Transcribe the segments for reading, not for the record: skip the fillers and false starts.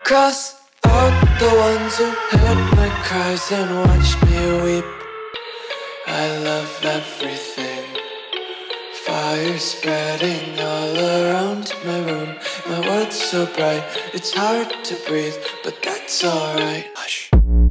Cross out the ones who heard my cries and watched me weep. I love everything. Fire spreading all around my room. My world's so bright, it's hard to breathe, but that's alright. Hush.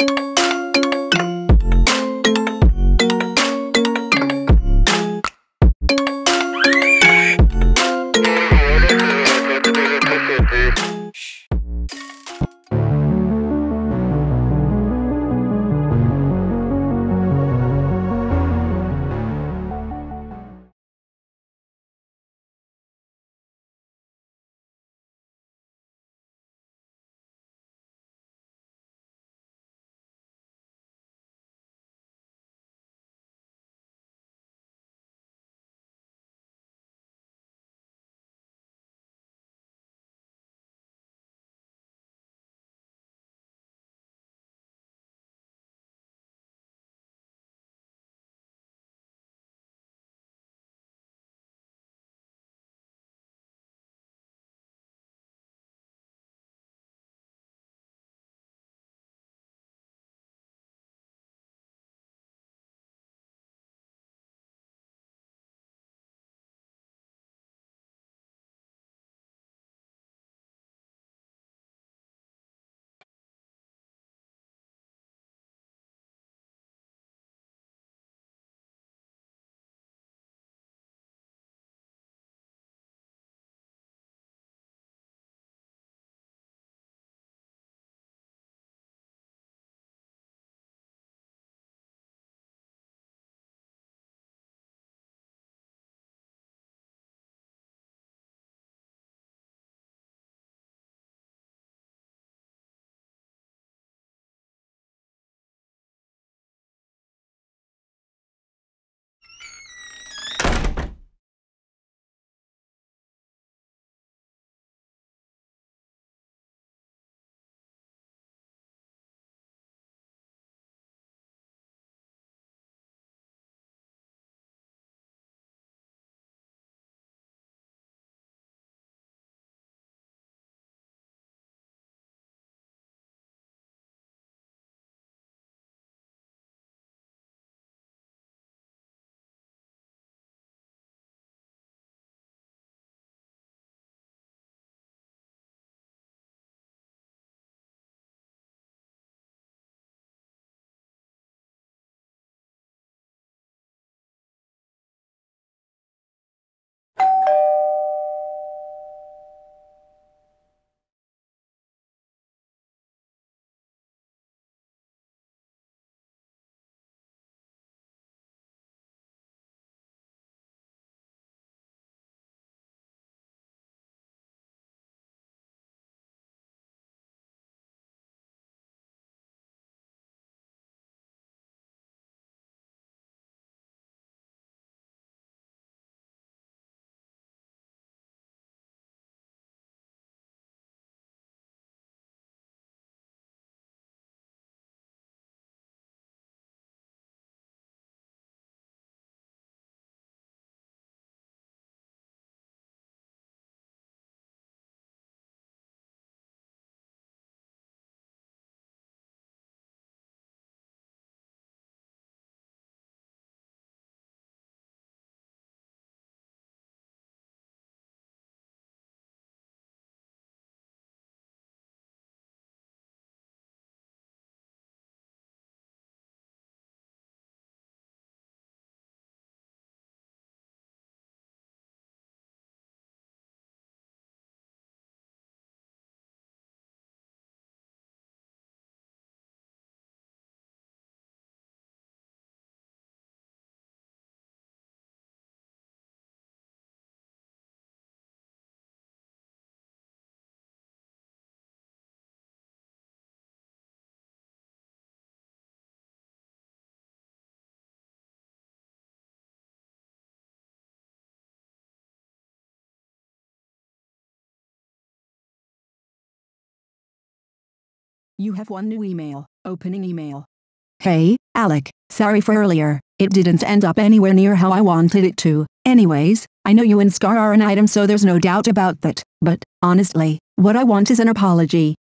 You have one new email. Opening email. Hey, Alec, sorry for earlier. It didn't end up anywhere near how I wanted it to. Anyways, I know you and Scar are an item, so there's no doubt about that. But, honestly, what I want is an apology.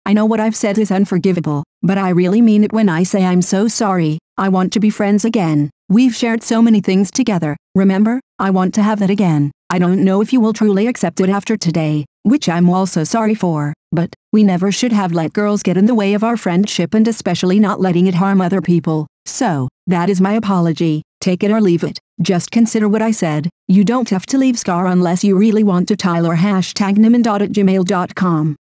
I know what I've said is unforgivable, but I really mean it when I say I'm so sorry. I want to be friends again. We've shared so many things together, remember? I want to have that again. I don't know if you will truly accept it after today, which I'm also sorry for, but we never should have let girls get in the way of our friendship and especially not letting it harm other people. So, that is my apology. Take it or leave it. Just consider what I said. You don't have to leave Scar unless you really want to. Tyler #Niman@gmail.com